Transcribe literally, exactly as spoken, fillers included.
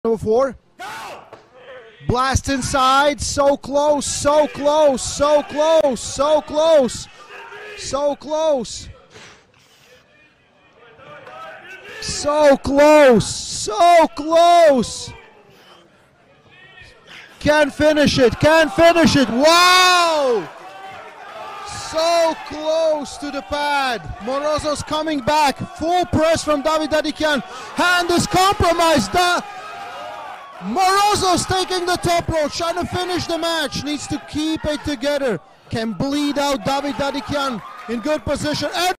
Number four. Blast inside. So close, so close, so close, so close, so close. So close, so close. Can't finish it, can't finish it. Wow! So close to the pad. Morozov's coming back. Full press from Dadikyan. Hand is compromised. Da Morozov's taking the top rope, trying to finish the match. Needs to keep it together. Can bleed out Dadikyan in good position. And